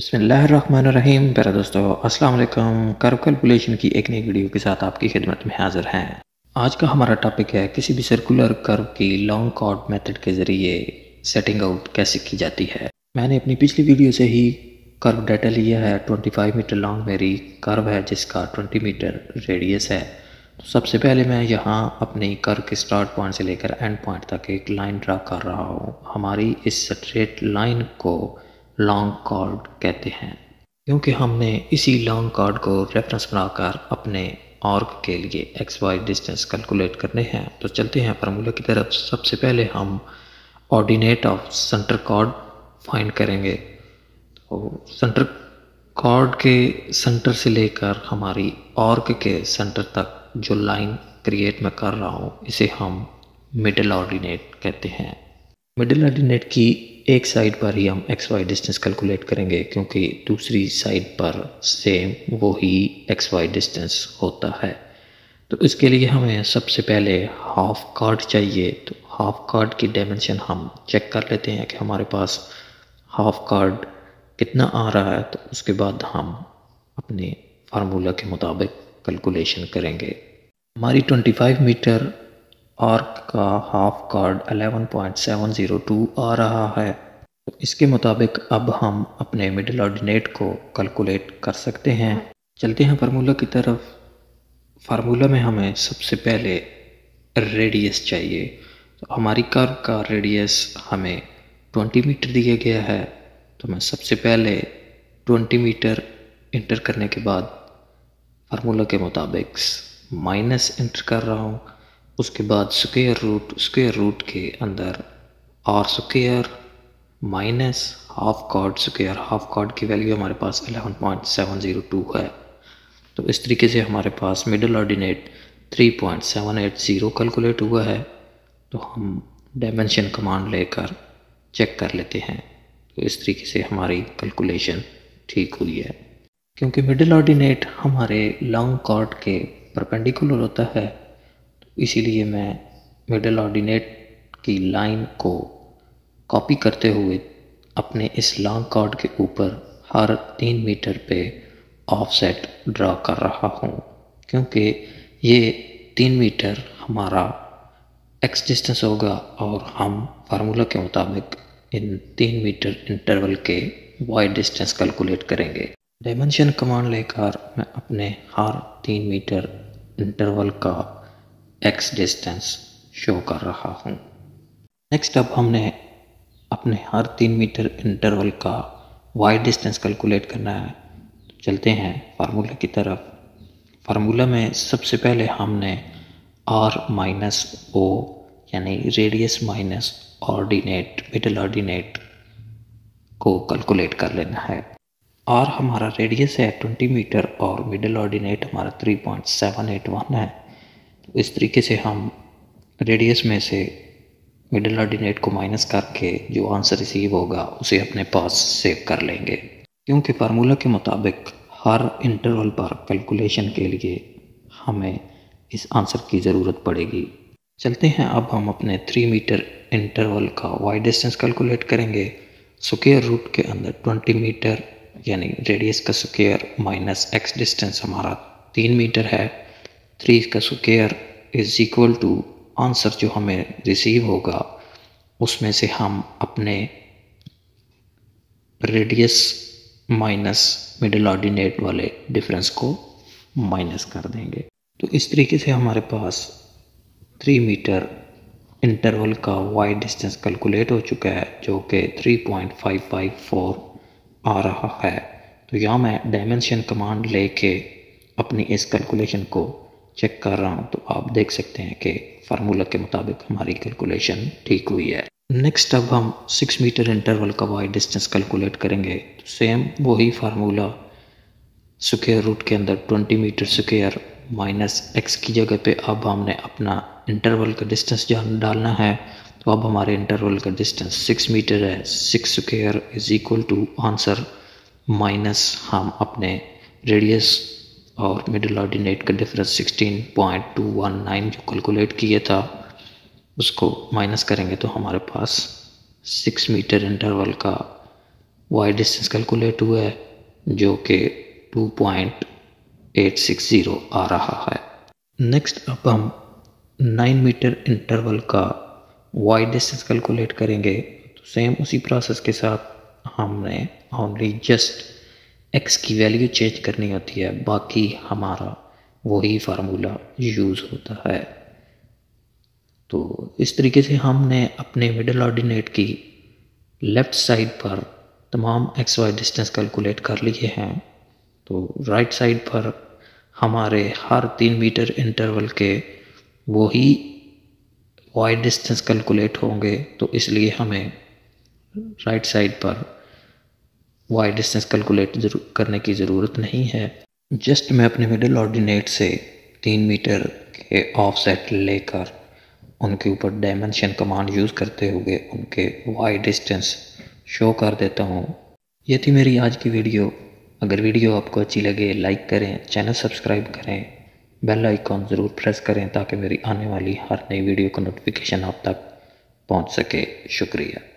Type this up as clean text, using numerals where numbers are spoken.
बिस्मिल्लाहिर्रहमानिर्रहीम। प्यारे दोस्तों, अस्सलाम वालेकुम। कर्व कैलकुलेशन की एक नई वीडियो के साथ आपकी खिदमत में हाजिर हैं। आज का हमारा टॉपिक है किसी भी सर्कुलर कर्व की लॉन्ग कॉर्ड मेथड के ज़रिए सेटिंग आउट कैसे की जाती है। मैंने अपनी पिछली वीडियो से ही कर्व डाटा लिया है। 25 मीटर लॉन्ग मेरी कर्व है जिसका 20 मीटर रेडियस है। तो सबसे पहले मैं यहाँ अपनी कर्व के स्टार्ट पॉइंट से लेकर एंड पॉइंट तक एक लाइन ड्रा कर रहा हूँ। हमारी इस स्ट्रेट लाइन को लॉन्ग कॉर्ड कहते हैं क्योंकि हमने इसी लॉन्ग कॉर्ड को रेफरेंस बनाकर अपने आर्क के लिए एक्स वाई डिस्टेंस कैलकुलेट करने हैं। तो चलते हैं फार्मूला की तरफ। सबसे पहले हम ordinate of centre chord find करेंगे। तो सेंटर कॉर्ड के सेंटर से लेकर हमारी आर्क के सेंटर तक जो लाइन क्रिएट मैं कर रहा हूँ इसे हम मिडिल ऑर्डिनेट कहते हैं। मिडिल ऑर्डिनेट की एक साइड पर ही हम एक्स वाई डिस्टेंस कैलकुलेट करेंगे क्योंकि दूसरी साइड पर सेम वही एक्स वाई डिस्टेंस होता है। तो इसके लिए हमें सबसे पहले हाफ कार्ड चाहिए। तो हाफ कार्ड की डायमेंशन हम चेक कर लेते हैं कि हमारे पास हाफ कार्ड कितना आ रहा है। तो उसके बाद हम अपने फार्मूला के मुताबिक कैलकुलेशन करेंगे। हमारी 25 मीटर आर्क का हाफ कार्ड 11.702 आ रहा है। तो इसके मुताबिक अब हम अपने मिडिल ऑर्डिनेट को कैलकुलेट कर सकते हैं। चलते हैं फार्मूला की तरफ। फार्मूला में हमें सबसे पहले रेडियस चाहिए। तो हमारी कर्व का रेडियस हमें 20 मीटर दिया गया है। तो मैं सबसे पहले 20 मीटर इंटर करने के बाद फार्मूला के मुताबिक माइनस इंटर कर रहा हूँ। उसके बाद स्क्वायर रूट के अंदर R square minus half chord square. Half chord की वैल्यू हमारे पास 11.702 है। तो इस तरीके से हमारे पास मिडिल ऑर्डिनेट 3.780 कैलकुलेट हुआ है। तो हम डायमेंशन कमांड लेकर चेक कर लेते हैं। तो इस तरीके से हमारी कैलकुलेशन ठीक हुई है। क्योंकि मिडिल ऑर्डिनेट हमारे लॉन्ग कॉर्ड के परपेंडिकुलर होता है, इसीलिए मैं मिडिल ऑर्डिनेट की लाइन को कॉपी करते हुए अपने इस लॉन्ग कॉर्ड के ऊपर हर 3 मीटर पे ऑफसेट ड्रा कर रहा हूँ। क्योंकि ये 3 मीटर हमारा एक्स डिस्टेंस होगा और हम फार्मूला के मुताबिक इन 3 मीटर इंटरवल के वाई डिस्टेंस कैलकुलेट करेंगे। डायमेंशन कमांड लेकर मैं अपने हर 3 मीटर इंटरवल का एक्स डिस्टेंस शो कर रहा हूँ। नेक्स्ट अब हमने अपने हर 3 मीटर इंटरवल का वाई डिस्टेंस कैलकुलेट करना है। तो चलते हैं फार्मूला की तरफ। फार्मूला में सबसे पहले हमने आर माइनस ओ यानी radius minus ordinate middle ordinate को कैलकुलेट कर लेना है। आर हमारा रेडियस है 20 मीटर और मिडिल ऑर्डिनेट हमारा 3.781 है। तो इस तरीके से हम रेडियस में से मिडिल ऑर्डिनेट को माइनस करके जो आंसर रिसीव होगा उसे अपने पास सेव कर लेंगे। क्योंकि फार्मूला के मुताबिक हर इंटरवल पर कैलकुलेशन के लिए हमें इस आंसर की ज़रूरत पड़ेगी। चलते हैं अब हम अपने 3 मीटर इंटरवल का वाई डिस्टेंस कैलकुलेट करेंगे। स्क्वायर रूट के अंदर 20 मीटर यानी रेडियस का स्क्वायर माइनस एक्स डिस्टेंस हमारा 3 मीटर है। 3 का square is equal to answer जो हमें रिसीव होगा उसमें से हम अपने रेडियस माइनस मिडिल ऑर्डिनेट वाले डिफरेंस को माइनस कर देंगे। तो इस तरीके से हमारे पास 3 मीटर इंटरवल का वाई डिस्टेंस कैलकुलेट हो चुका है जो कि 3.554 आ रहा है। तो यहाँ मैं डायमेंशन कमांड लेके अपनी इस कैलकुलेशन को चेक कर रहा हूँ। तो आप देख सकते हैं कि फार्मूला के मुताबिक हमारी कैलकुलेशन ठीक हुई है। नेक्स्ट अब हम 6 मीटर इंटरवल का वाई डिस्टेंस कैलकुलेट करेंगे। तो सेम वही फार्मूला स्क्वायर रूट के अंदर 20 मीटर स्क्वायर माइनस एक्स की जगह पे अब हमने अपना इंटरवल का डिस्टेंस डालना है। तो अब हमारे इंटरवल का डिस्टेंस 6 मीटर है। 6 square is equal to answer minus हम अपने रेडियस और मिडिल ऑर्डिनेट का डिफरेंस 16.219 जो कैलकुलेट किया था उसको माइनस करेंगे तो हमारे पास 6 मीटर इंटरवल का वाई डिस्टेंस कैलकुलेट हुआ है जो कि 2.860 आ रहा है। नेक्स्ट अब हम 9 मीटर इंटरवल का वाई डिस्टेंस कैलकुलेट करेंगे। तो सेम उसी प्रोसेस के साथ हमने ओनली जस्ट एक्स की वैल्यू चेंज करनी होती है, बाकी हमारा वही फार्मूला यूज़ होता है। तो इस तरीके से हमने अपने मिडिल ऑर्डिनेट की लेफ़्ट साइड पर तमाम एक्स वाई डिस्टेंस कैलकुलेट कर लिए हैं। तो राइट साइड पर हमारे हर 3 मीटर इंटरवल के वही वाई डिस्टेंस कैलकुलेट होंगे, तो इसलिए हमें राइट साइड पर वाई डिस्टेंस कैलकुलेट करने की ज़रूरत नहीं है। जस्ट मैं अपने मिडिल ऑर्डिनेट से 3 मीटर के ऑफसेट लेकर उनके ऊपर डायमेंशन कमांड यूज़ करते हुए उनके वाई डिस्टेंस शो कर देता हूँ। ये थी मेरी आज की वीडियो। अगर वीडियो आपको अच्छी लगे लाइक करें, चैनल सब्सक्राइब करें, बेल आइकॉन ज़रूर प्रेस करें ताकि मेरी आने वाली हर नई वीडियो का नोटिफिकेशन आप तक पहुँच सके। शुक्रिया।